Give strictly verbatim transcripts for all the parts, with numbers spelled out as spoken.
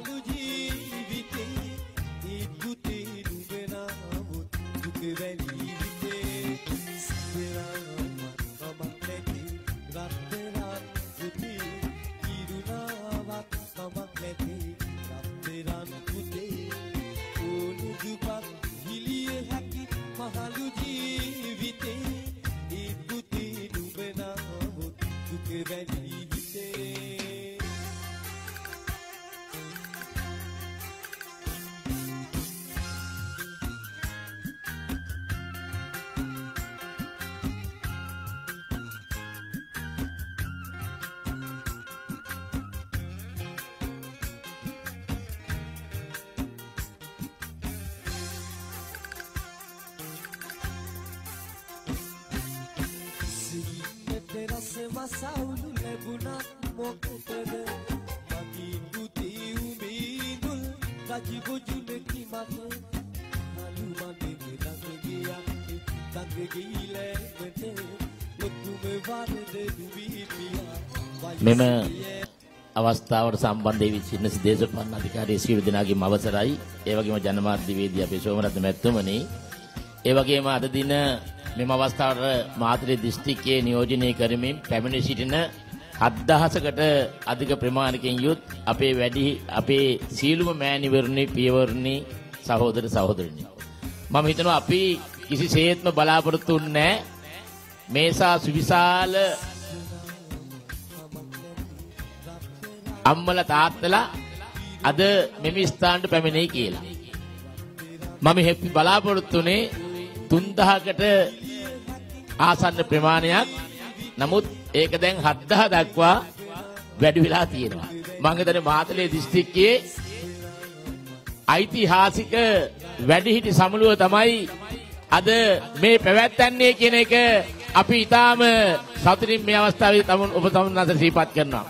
Masaulu lebunak mokotede magi buti umidul kaji bojune kimate malu mande tange yakte tange gile mete lokume varde dubiya මෙම අවස්ථාවට සම්බන්ධ වෙච්ච සිටින දේශපාලන අධිකාරී සියලු දෙනාගේම අවසරයි. ඒ වගේම ජනමාධ්‍යවේදී අපේ සෝමරත්න මැතිතුමනි, ඒ වගේම අද දින මෙම අවස්ථාවට මාතලේ දිස්ත්‍රික්කයේ නියෝජනය කරමින් පැමිණ සිටින හත්දහසකට අධික ප්‍රමාණිකයන් යුත් අපේ වැඩි අපේ සීලුම මෑණිවරුනි, පියවරුනි, සහෝදර සහෝදරිනි, මම හිතනවා අපි කිසිසේත්ම බලාපොරොත්තු වෙන්නේ මේසා සුවිශාල අම්මලා තාත්තලා අද මෙම ස්ථානට පැමිණෙයි කියලා. මම හැපි බලාපොරොත්තුනේ තුන්දහකට ආසන්න ප්‍රමාණයක්. නමුත් ඒක දැන් හත්දහ දක්වා වැඩි වෙලා තියෙනවා. මම හිතන්නේ මාතලේ දිස්ත්‍රික්කයේ ඓතිහාසික වැඩිහිටි සමුළුව තමයි අද මේ පැවැත්වන්නේ කියන එක අපි ඊටාම සතුටින් මේ අවස්ථාවේ තමුන් ඔබ තමුන් අතර සිහිපත් කරනවා.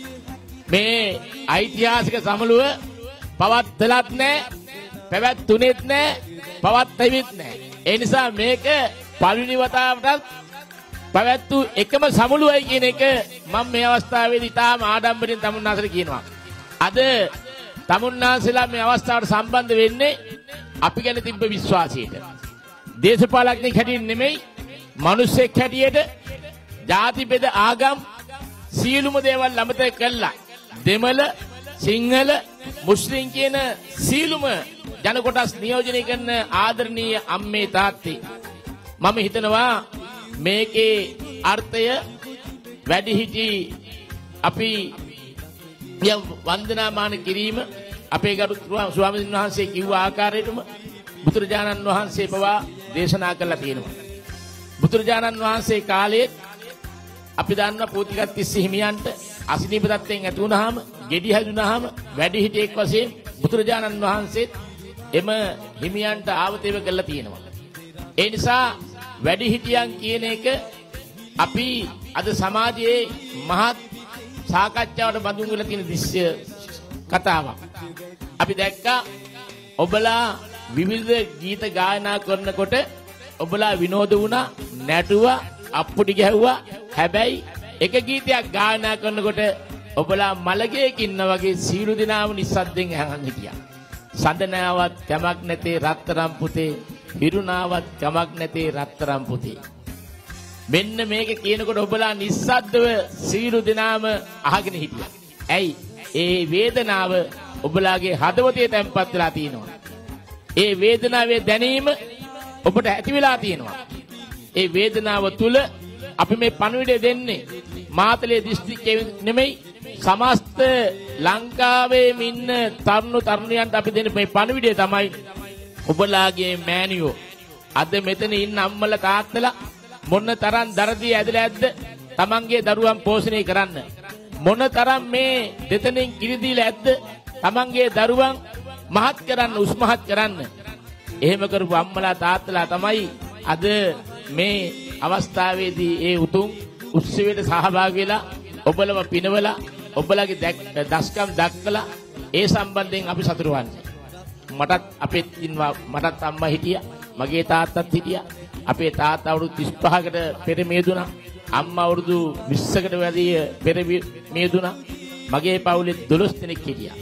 මේ ඓතිහාසික සමුළුව පවත්වලත් නැහැ, පැවැත්ුනේත් නැහැ, පවත්වෙවිත් නැහැ. ඒ නිසා මේක පළවෙනි වතාවටත් පැවැත්වූ එකම සමුළුවයි කියන එක මම මේ අවස්ථාවේදී තාම ආඩම්බරෙන් තමුන්නාසට කියනවා. අද තමුන්නාසලා මේ අවස්ථාවට සම්බන්ධ වෙන්නේ අපි ගැන තිබ්බ විශ්වාසයට. දේශපාලඥයෙක් හැටියට නෙමෙයි, මිනිස්සෙක් හැටියට ಜಾති බෙද ආගම් සියලුම දේවල් අමතක කළා. දෙමළ, සිංහල, මුස්ලිම් කියන සියලුම ජන කොටස් නියෝජනය කරන ආදරණීය අම්මේ තාත්තේ, මම හිතනවා මේකේ අර්ථය වැඩිහිටි අපි වන්දනාමාන කිරීම අපේ ගරු ස්වාමීන් වහන්සේ කිව්ව ආකාරයටම බුදුරජාණන් වහන්සේ පවා දේශනා කළා තියෙනවා. බුදුරජාණන් වහන්සේ කාලයේ අපි දන්න පෝතිගත් තිස්ස හිමියන්ට අසනීප තත්ත්වයෙන් ඇති වුණාම, ගෙඩි හැදුනහම වැඩිහිටියෙක් වශයෙන් බුදුරජාණන් වහන්සේ එම හිමියන්ට ආවතේව කළා තියෙනවා. ඒ නිසා වැඩිහිටියන් කියන එක අපි අද සමාජයේ මහත් සාකච්ඡාවට බඳුන් වෙලා තියෙන දෘශ්‍ය කතාවක්. අපි දැක්කා ඔබලා විවිධ ගීත ගායනා කරනකොට ඔබලා විනෝද වුණා, නැටුවා, අප්පුඩි ගැහුවා. හැබැයි එක ගීතයක් ගායනා කරනකොට ඔබලා මලගේක ඉන්න වගේ සීළු දිනාම නිස්සද්දෙන් අහන් හිටියා. සඳනාවත් කමක් නැතේ රත්තරන් පුතේ, හිරුණාවත් කමක් නැතේ රත්තරන් පුතේ. මෙන්න මේක කියනකොට ඔබලා නිස්සද්දව සීළු දිනාම අහගෙන හිටියා. ඇයි? ඒ වේදනාව ඔබලාගේ හදවතේ තැම්පත් වෙලා තියෙනවා. ඒ වේදනාවේ දැනීම ඔබට ඇති වෙලා තියෙනවා. ඒ වේදනාව තුල අපි මේ පණිවිඩය දෙන්නේ මාතලේ දිස්ත්‍රික්කයේ නෙමෙයි, සමස්ත ලංකාවේ ඉන්න තරුණ තරුණියන්ට අපි දෙන මේ පණිවිඩය තමයි ඔබලාගේ මෑණියෝ අද මෙතන ඉන්න අම්මලා තාත්තලා මොන තරම් දරදී ඇදලා ඇද්ද තමන්ගේ දරුවන් පෝෂණය කරන්න, මොන තරම් මේ දෙතනින් කිරි දීලා ඇද්ද තමන්ගේ දරුවන් මහත් කරන්න, උස්මහත් කරන්න. එහෙම කරපු අම්මලා තාත්තලා තමයි අද මේ අවස්ථාවේදී ඒ උතුම් උත්සවයට සහභාගී වෙලා ඔබලම පිනවලා ඔබලගේ දස්කම් දක්කලා ඒ සම්බන්ධයෙන් අපි සතුටු වන්නේ. මටත් අපෙත් ඉන්නවා, මටත් අම්මා හිටියා, මගේ තාත්තත් හිටියා. අපේ තාත්තා අවුරුදු තිස් පහකට පෙර මියදුණා, අම්මා අවුරුදු විස්සකට වැඩි පෙර මියදුණා. මගේ පවුලේ දොළොස් දෙනෙක් හිටියා.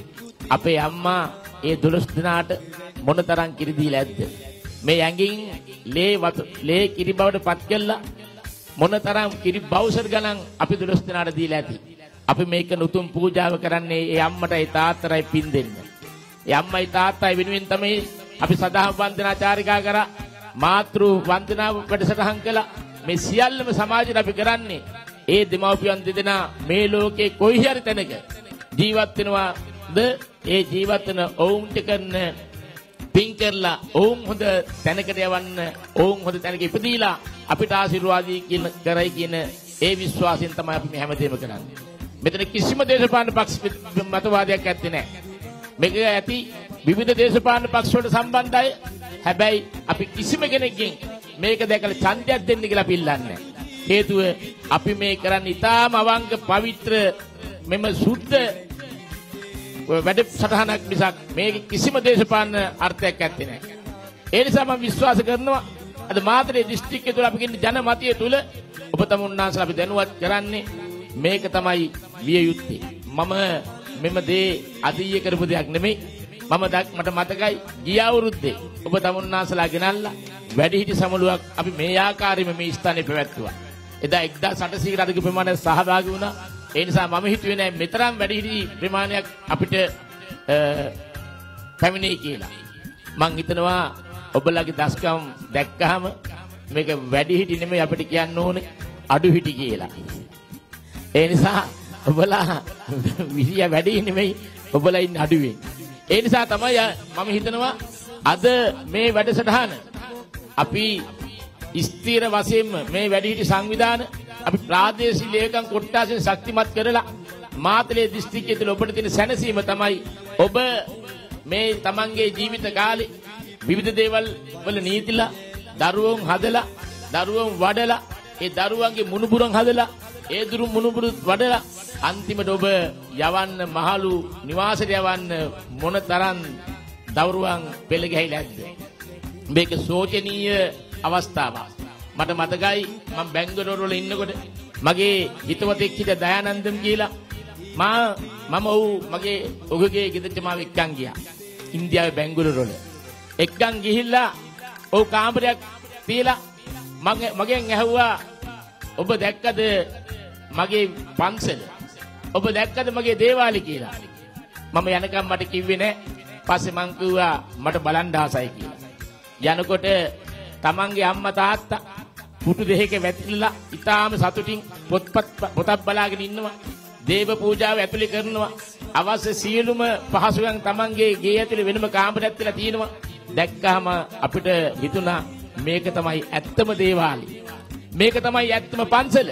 අපේ අම්මා ඒ දොළොස් දිනාට මොනතරම් කිරි දීලා ඇද්ද? මේ ඇඟින් ලේ වතු ලේ කිරි බවට පත් කළා මොනතරම් කිරි බවුසර් ගණන් අපි දොළොස් දිනාට දීලා ඇති. අපි මේක නුතුම් පූජාව කරන්නේ ඒ අම්මටයි තාත්තටයි පින් දෙන්න. ඒ අම්මයි තාත්තයි වෙනුවෙන් තමයි අපි සදාහම් වන්දනා චාරිකා කරා මාතෘ වන්දනාව වැඩසටහන් කළා. මේ සියල්ලම සමාජයට අපි කරන්නේ ඒ දෙමව්පියන් දෙදෙනා මේ ලෝකේ කොයි හරි තැනක ජීවත් වෙනවාද ඒ ජීවත් වෙන ඔවුන්ට කරන පින් කරලා ඔවුන් හොඳ තැනකට යවන්න ඔවුන් හොඳ තැනක ඉපදීලා අපිට ආශිර්වාදී කියන කරයි කියන ඒ විශ්වාසයෙන් තමයි අපි මේ හැමදේම කරන්නේ. මෙතන කිසිම දේශපාලන පක්ෂ මතවාදයක් ඇත්තේ නැහැ. මේක ඇති විවිධ දේශපාලන පක්ෂ වලට සම්බන්ධයි. හැබැයි අපි කිසිම කෙනෙක්ගෙන් මේක දැකලා ඡන්දයක් දෙන්න කියලා අපි ඉල්ලන්නේ නැහැ. හේතුව අපි මේ කරන්නේ ඊටාම අවංක පවිත්‍ර මෙම සුද්ධ වැඩ සටහනක් මිසක් මේක කිසිම දේශපාලන අර්ථයක් ඇත්තේ නැහැ. ඒ නිසා මම විශ්වාස කරනවා අද මාතලේ දිස්ත්‍රික්කය තුළ අපි කියන්නේ ජනමතය තුළ ඔබ තමුන්නාන්සලා අපි දැනුවත් කරන්නේ මේක තමයි විය යුත්තේ. මම මෙම දේ අදීය කරපු දෙයක් නෙමෙයි. මම මට මතකයි ගිය අවුරුද්දේ ඔබ තමුන්නාන්සලා ගෙනල්ලා වැඩිහිටි සමුළුවක් අපි මේ ආකාරයෙන්ම මේ ස්ථානයේ පැවැත්තුවා. එදා එක්දාස් අටසීයට අධික ප්‍රමාණයක් සහභාගී වුණා. ඒ නිසා මම හිතුවේ නෑ මෙතරම් වැඩිහිටි ප්‍රමාණයක් අපිට පැමිණෙයි කියලා. මං හිතනවා ඔබලාගේ දස්කම් දැක්කහම මේක වැඩිහිටි නෙමෙයි අපිට කියන්න ඕනේ අඩුහිටි කියලා. ඒ නිසා ඔබලා විසිය වැඩි නෙමෙයි ඔබලා ඉන්නේ අඩුවෙන්. ඒ නිසා තමයි මම හිතනවා අද මේ වැඩසටහන අපි ස්ථීර වශයෙන්ම මේ වැඩිහිටි සංවිධාන අපි ප්‍රාදේශීය ලේකම් කොට්ටාසෙන් ශක්තිමත් කරලා මාතලේ දිස්ත්‍රික්කය තුළ ඔබට තියෙන සැනසීම තමයි ඔබ මේ තමන්ගේ ජීවිත කාලේ විවිධ දේවල් වල නීතිලා දරුවෝන් හදලා දරුවෝන් වඩලා ඒ දරුවන්ගේ මුණුබුරන් හදලා ඒ දුරු මුණුබුරු වඩලා අන්තිමට ඔබ යවන්න මහලු නිවාසයට යවන්න මොන තරම් දරුවන් පෙළ ගැහිලා ඇද්ද? මේක සෝචනීය අවස්ථාවක්. මට මතකයි මම බැංගලෝර වල ඉන්නකොට මගේ හිතවතෙක් හිටිය දයානන්දම් කියලා මා මම ඔව් මගේ ඔහුගේ ගෙදරට මාව එක්කන් ගියා. ඉන්දියාවේ බැංගලෝර වල. එක්කන් ගිහිල්ලා ඔව් කාමරයක් තියලා මගේ මගෙන් ඇහුවා ඔබ දැක්කද මගේ පන්සල? ඔබ දැක්කද මගේ දේවාලය කියලා? මම යනකම් මට කිව්වේ නෑ. පස්සේ මං කිව්වා මට බලන්න ආසයි කියලා. යනකොට තමන්ගේ අම්මා තාත්තා පුටු දෙකක වැතිරලා ඊටාම සතුටින් පොත්පත් පොතක් බලාගෙන ඉන්නවා. දේව පූජාව ඇතුළේ කරනවා. අවශ්‍ය සියලුම පහසුකම් තමන්ගේ ගේ ඇතුළේ වෙනම කාමරයක් තියලා තියෙනවා. දැක්කහම අපිට හිතුණා මේක තමයි ඇත්තම දේවාලය. මේක තමයි ඇත්තම පන්සල.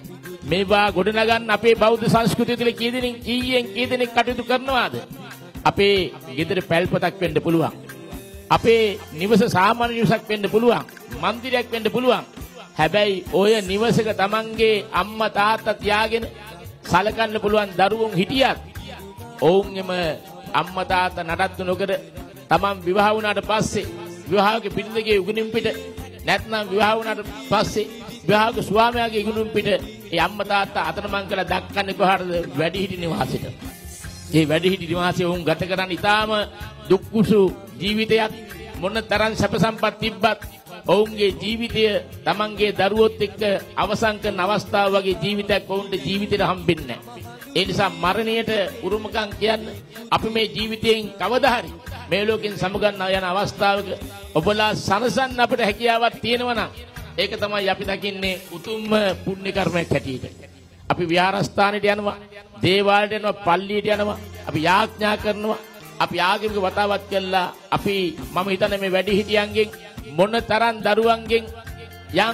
මේවා ගොඩනගන්න අපේ බෞද්ධ සංස්කෘතිය තුළ කී දෙනෙක් කීයෙන් කී දෙනෙක් කටයුතු කරනවාද? අපේ ගෙදර පැල්පතක් වෙන්න පුළුවන්. අපේ නිවස සාමාන්‍ය නිවසක් වෙන්න පුළුවන්. මන්දිරයක් වෙන්න පුළුවන්. හැබැයි ඔය නිවසක තමන්ගේ අම්මා තාත්තා තියාගෙන සලකන්න පුළුවන් දරුවෝ හිටියත් ඔවුන්ගෙම අම්මා තාත්තා නඩත්තු නොකර තමන් විවාහ වුණාට පස්සේ විවාහයේ පිටින්දගේ උගුණින් පිට නැත්නම් විවාහ වුණාට පස්සේ විවාහක ස්වාමියාගේ ඉගෙනුම් පිට ඒ අම්මා තාත්තා අතරමං කරලා දක්කන්නේ කොහටද? වැඩිහිටි නිවාසෙට. ඒ වැඩිහිටි නිවාසයේ වුන් ගත කරන් ඊටාම දුක්කුසු ජීවිතයක් මොන තරම් සැප සම්පත් තිබ්බත් ඔවුන්ගේ ජීවිතය තමන්ගේ දරුවොත් එක්ක අවසන් කරන අවස්ථාව වගේ ජීවිතයක් ඔවුන්ට ජීවිතේට හම්බෙන්නේ නැහැ. ඒ නිසා මරණයට උරුමකම් කියන්නේ අපි මේ ජීවිතයෙන් කවදා හරි මේ ලෝකෙන් සමුගන්න යන අවස්ථාවක ඔබලා සනසන්න අපිට හැකියාවක් තියෙනවා නම් ඒක තමයි අපි දකින්නේ උතුම්ම පුණ්‍ය කර්මයක් හැටියට. අපි විහාරස්ථානෙට යනවා, දේවාලයට යනවා, පල්ලියට යනවා, අපි යාඥා කරනවා, අපි ආගමික වතාවත් කළා. අපි මම හිතන්නේ මේ වැඩිහිටියන්ගෙන් මොන තරම් දරුවන්ගෙන් යම්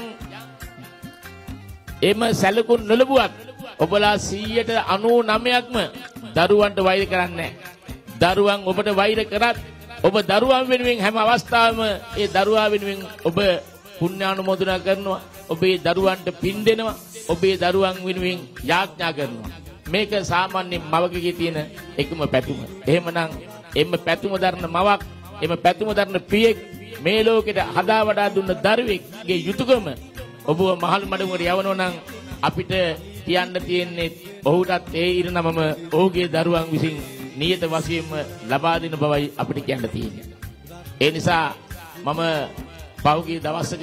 එම සැලකුම් නොලබුවත් ඔබලා සීයට අනූ නවයක්ම දරුවන්ට වෛර කරන්නේ නැහැ. දරුවන් ඔබට වෛර කරත් ඔබ දරුවන් වෙනුවෙන් හැම අවස්ථාවෙම ඒ දරුවා වෙනුවෙන් ඔබ පුණ්‍යානුමෝදනා කරනවා. ඔබේ දරුවන්ට පින් දෙනවා. ඔබේ දරුවන් වෙනුවෙන් යාඥා කරනවා. මේක සාමාන්‍ය මවකගේ තියෙන එකම පැතුම. එහෙමනම් එම්ම පැතුම දරන මවක්, එම්ම පැතුම දරන පියෙක් මේ ලෝකෙට හදා වඩා දුන්න දරුවෙක්ගේ යුතුයකම ඔබව මහල් මඩුවකට යවනවා නම් අපිට කියන්න තියෙන්නේ ඔහුටත් ඒ ඉරණමම ඔහුගේ දරුවන් විසින් නියත වශයෙන්ම ලබා දෙන බවයි අපිට කියන්න තියෙන්නේ. ඒ නිසා මම පෞගී දවසක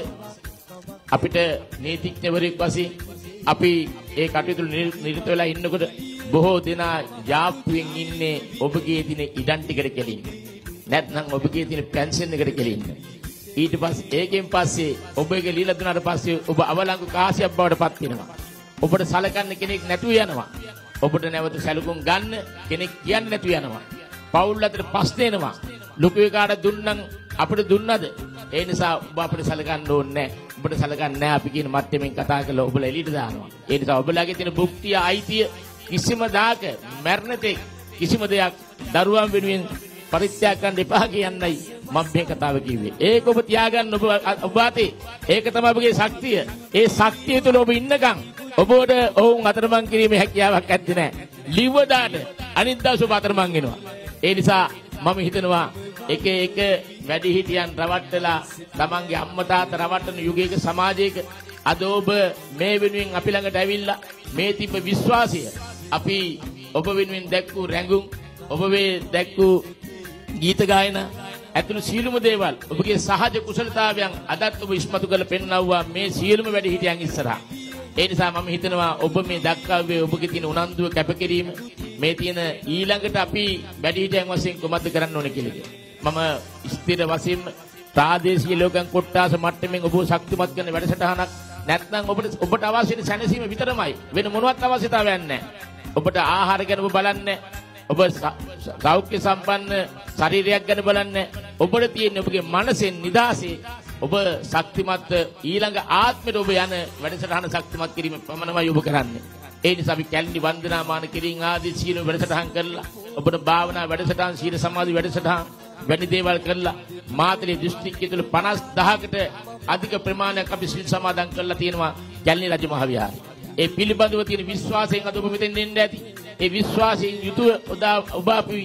අපිට නීතිඥවරයෙක් වශයෙන් අපි ඒ කටයුතු නිරත වෙලා ඉන්නකොට බොහෝ දෙනා යාප්පුවෙන් ඉන්නේ ඔබගේ දින ඉඩම් ටිකට කෙලින්න. නැත්නම් ඔබගේ දින පෙන්ෂන් එකට කෙලින්න. ඊට පස්සේ ඒකෙන් පස්සේ ඔබගේ ලීලා දුන්නාට පස්සේ ඔබ අවලංගු කාසියක් බවට පත් වෙනවා. ඔබට සලකන්න කෙනෙක් නැතුව යනවා. ඔබට නැවත සැලකුම් ගන්න කෙනෙක් කියන්නේ නැතුව යනවා. පවුල් අතර ප්‍රශ්න එනවා. ලොකු එකාට දුන්නම් අපිට දුන්නද? ඒ නිසා ඔබ අපිට සලකන්න ඕනේ නැහැ. ඔබට සලකන්නේ නැහැ අපි කියන මට්ටමින් කතා කරලා ඔබලා එළියට දානවා. ඒ නිසා ඔබලාගේ තියෙන භුක්තිය අයිතිය කිසිම දාක මරණ තෙක් කිසිම දෙයක් දරුවන් වෙනුවෙන් පරිත්‍යාග කරන්න එපා කියන්නයි මම මේ කතාව කිව්වේ. ඒක ඔබ තියාගන්න ඔබ ඔබ අතේ. ඒක තමයි ඔබගේ ශක්තිය. ඒ ශක්තිය තුළ ඔබ ඉන්නකම් ඔබට ඔවුන් අතරමං කිරීමේ හැකියාවක් ඇත්තේ නැහැ. ලිව්වදාට අනිත් දවස් ඔබ අතරමං වෙනවා. ඒ නිසා මම හිතනවා එක එක වැඩිහිටියන් රවට්ටලා තමන්ගේ අම්මා තාත්තා රවට්ටන යුගයක සමාජයක අද ඔබ මේ වෙනුවෙන් අපි ළඟට ඇවිල්ලා මේ තිබ්බ විශ්වාසය අපි ඔබ වෙනුවෙන් දැක්වූ රැඟුම් ඔබ වේ දැක්වූ ගීත ගායන ඇතුළු සියලුම දේවල් ඔබගේ සහජ කුසලතාවයන් අදත් ඔබ ඉස්මතු කරලා පෙන්වනවා මේ සියලුම වැඩිහිටියන් ඉස්සරහා. ඒ නිසා මම හිතනවා ඔබ මේ දක්වාවේ ඔබගේ තියෙන උනන්දුව කැපකිරීම මේ තියෙන ඊළඟට අපි වැඩිහිටියන් වශයෙන් කොහොමද කරන්න ඕනේ කියලා. මම ස්ථිර වශයෙන් ප්‍රාදේශීය ලෝකයන් කොට්ටාස මට්ටමින් ඔබ ශක්තිමත් කරන වැඩසටහනක් නැත්නම් ඔබට ඔබට අවශ්‍ය වෙන සැනසීම විතරමයි. වෙන මොනවත් අවශ්‍යතාවයක් නැහැ. ඔබට ආහාර ගැන ඔබ බලන්නේ ඔබ සෞඛ්‍ය සම්පන්න ශරීරයක් ගැන බලන්නේ ඔබට තියෙන ඔබගේ මනසෙන් නිදාසේ ඔබ ශක්තිමත් ඊළඟ ආත්මෙට ඔබ යන වැඩසටහන ශක්තිමත් කිරීම පමණමයි ඔබ කරන්නේ. ඒ නිසා අපි කැලණි වන්දනාමාන කිරීම ආදී සීල වැඩසටහන් කරලා ඔබට භාවනා වැඩසටහන් සීල සමාධි වැඩසටහන් වැනි දේවල් කරලා මාතලේ දිස්ත්‍රික්කය තුළ පනස් දහසකට අධික ප්‍රමාණයක් අපි සීල් සමාදන් කරලා තියෙනවා කැලණි රජ මහ විහාරයේ. ඒ පිළිබඳව තියෙන විශ්වාසයෙන් අද ඔබ මෙතෙන් එන්න ඇති. ඒ විශ්වාසයෙන් යුතුව ඔබ අපි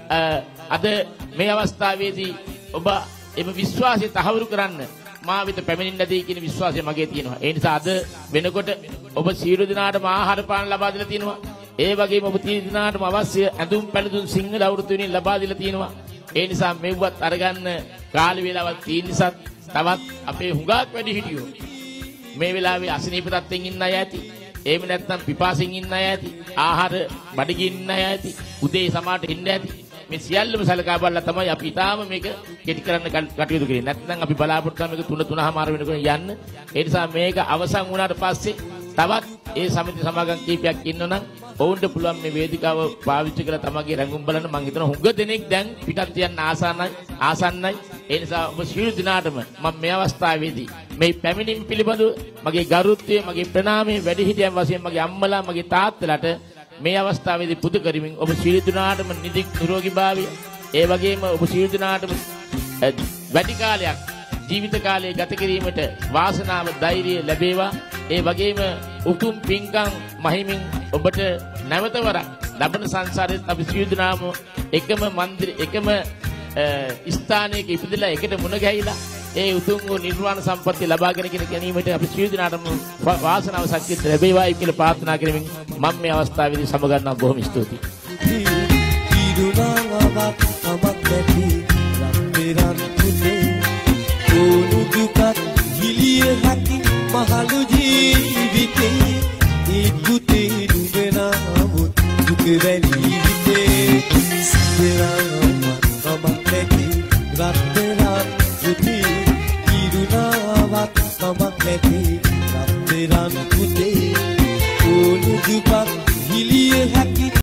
අද මේ අවස්ථාවේදී ඔබ එම විශ්වාසය තහවුරු කරන්න මා වෙත පැමිණෙන්න ඇති කියන විශ්වාසය මගේ තියෙනවා. ඒ නිසා අද වෙනකොට ඔබ සියලු දෙනාටම ආහාර පාන ලබා දීලා තියෙනවා. ඒ වගේම ඔබ සියලු දෙනාටම අවශ්‍ය ඇඳුම් පැළඳුම් සිංහල අවුරුදු වෙනින් ලබා දීලා තියෙනවා. ඒ නිසා මෙව්වත් අරගන්න කාල වේලාවක් තියෙන නිසා තවත් අපේ හුඟක් වැඩි හිටියෝ මේ වෙලාවේ අසනීප තත්ත්වෙන් ඉන්න අය ඇති. එහෙම නැත්නම් පිපාසෙන් ඉන්න අය ඇති. ආහාර බඩගින්න ඉන්න අය ඇති. උදේ සමාට ඉන්න ඇති. මේ සියල්ලම සලකා බලලා තමයි අපි ඊටාම මේක කෙටි කරන්න කටයුතු කරන්නේ. නැත්නම් අපි බලාපොරොත්තු වෙන මේක තුන තුනමාර වෙනකොට යන්න. ඒ නිසා මේක අවසන් වුණාට පස්සේ තවත් ඒ සමිති සමාගම් කීපයක් ඉන්නවනම් ඔවුන්ට පුළුවන් මේ වේදිකාව පාවිච්චි කරලා තමන්ගේ රැඟුම් බලන්න. මම හිතනවා හුඟ දෙනෙක් දැන් පිටත් යන්න ආසන්නයි ආසන්නයි. ඒ නිසා ඔබ සියලු දිනාටම මම මේ අවස්ථාවේදී මේ පැමිණීම පිළිබඳව මගේ ගරුත්වය මගේ ප්‍රණාමය වැඩිහිටියන් වශයෙන් මගේ අම්මලා මගේ තාත්තලාට මේ අවස්ථාවේදී පුද කරමින් ඔබ සියලු දිනාටම නිදුක් නිරෝගී භාවය ඒ වගේම ඔබ සියලු දිනාටම වැඩි කාලයක් ජීවිත කාලය ගත කිරීමට වාසනාව ධෛර්යය ලැබේවා. ඒ වගේම උතුම් පින්කම් මහිමින් ඔබට නැවත වරක් ලබන සංසාරෙත් අපි සියලු දෙනාම එකම මන්දිර එකම ස්ථානයක ඉපදලා එකට මුණ ගැහිලා ඒ උතුම් වූ නිර්වාණ සම්පත්තිය ලබාගෙන ගැනීමට අපි සියලු දෙනාටම වාසනාව ශක්තිය ලැබේවායි කියලා ප්‍රාර්ථනා කරමින් මම මේ අවස්ථාවේදී සමගන්නවා. බොහොම ස්තුතියි. මහලු ජීවිතේ ඉක්ුතේ නුඹනාමුත් දුක වැළීවිතේ සිරාම මමකැති රත්තරන් පුතේ ඉරුණාවක් මමකැති රත්තරන් පුතේ ඕනු දුපත්